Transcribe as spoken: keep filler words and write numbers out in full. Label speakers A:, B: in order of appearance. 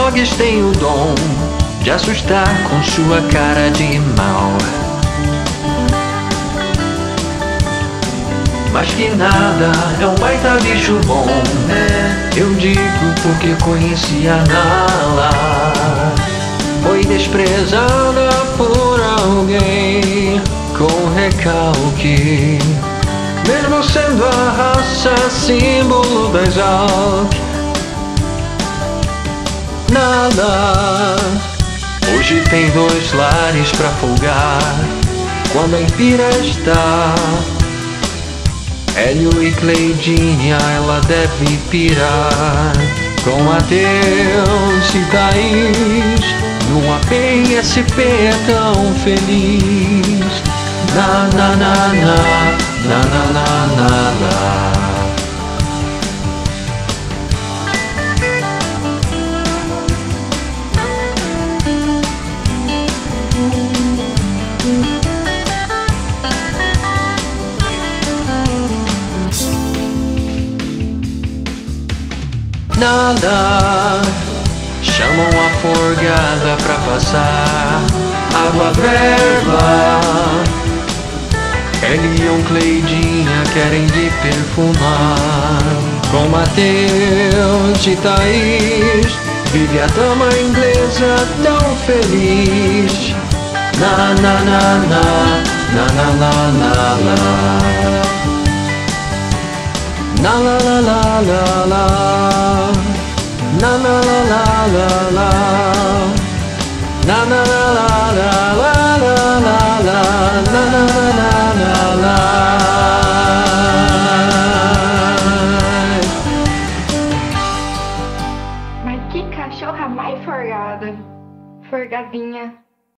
A: blogs têm o dom de assustar com sua cara de mal. Mas que nada, é um baita bicho bom, né? Eu digo porque conheci a Nala. Foi desprezada por alguém com recalque, mesmo sendo a raça símbolo das Alck. Nala hoje tem dois lares pra folgar quando a Empira está. Hélio e Cleidinha ela deve pirar com Mateus e Thaís numa P S P é tão feliz. Na na na na na na na na na. Nada, chamam a forgada pra passar água breva. Elion, Cleidinha querem de perfumar com Mateus e Thaís. Vive a dama inglesa tão feliz. Na na na na na na na na na. Na la la la la la. Na na la la la la. Na na la la la la la la la. Na na la la la la.
B: Mas que cachorra mais forgada. Forgadinha.